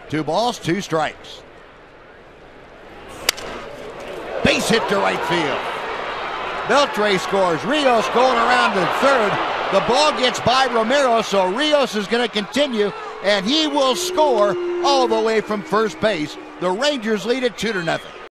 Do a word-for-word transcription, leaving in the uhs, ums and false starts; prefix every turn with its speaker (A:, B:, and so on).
A: Two balls, two strikes. Base hit to right field. Beltre scores. Rios going around to third. The ball gets by Romero, so Rios is going to continue, and he will score all the way from first base. The Rangers lead it two to nothing.